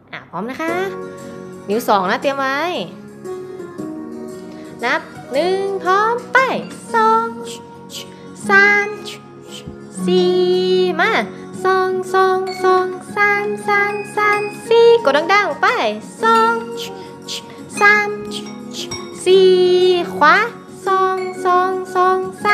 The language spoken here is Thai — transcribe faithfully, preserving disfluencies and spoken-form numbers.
อ่ะพร้อมนะคะนิ้วสองนะเตรียมไว้นับหนึ่งพร้อมไปสองสามสี่มาสองสองสองสามสามสามสี่กดดังๆไปสองสามสี่ขวาสองสองสองส